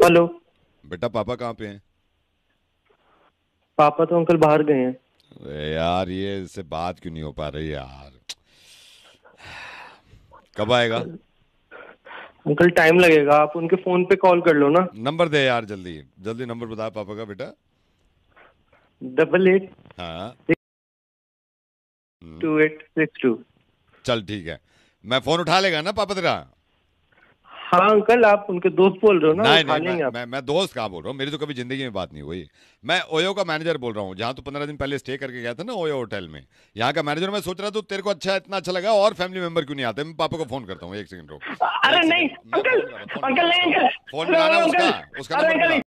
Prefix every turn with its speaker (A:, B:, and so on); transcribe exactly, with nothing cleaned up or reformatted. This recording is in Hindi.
A: हेलो।
B: बेटा पापा कहाँ पे हैं?
A: पापा तो अंकल बाहर गए हैं।
B: अरे यार ये इससे बात क्यों नहीं हो पा रही यार? कब आएगा?
A: अंकल टाइम लगेगा, आप उनके फोन पे कॉल कर लो ना।
B: नंबर दे यार, जल्दी जल्दी नंबर बता पापा का बेटा।
A: डबल एट
B: हाँ। Hmm,
A: two eight six two.
B: चल ठीक है। मैं फोन उठा लेगा ना पापा तेरा?
A: हाँ अंकल, आप उनके दोस्त बोल रहे हो ना,
B: नहीं
A: उठा
B: नहीं, मैं
A: लेंगे आप।
B: मैं मैं दोस्त कहाँ बोल रहा हूँ, मेरी तो कभी जिंदगी में बात नहीं हुई। मैं ओयो का मैनेजर बोल रहा हूँ, जहाँ तू पंद्रह दिन पहले स्टे करके गया था ना ओयो होटल में। यहाँ का मैनेजर। मैं सोच रहा था तेरे को अच्छा इतना अच्छा लगा और फैमिली मेंबर क्यों नहीं आते। मैं पापा को फोन करता हूँ, एक सेकंड रुक।
A: अरे
B: एक
A: नहीं
B: सेकंड, मैं
A: अंकल।
B: फोन मिला रहा हूँ, फोन मिला
A: अंकल
B: रहा हूँ
A: नहीं
B: उसका।
A: अंकल।
B: फोन
A: हेलो
B: मिलाना है
A: हेलो
B: उसका।
A: अंकल।
B: उसका
A: अरे
B: नंबर
A: अंकल।
B: मिला।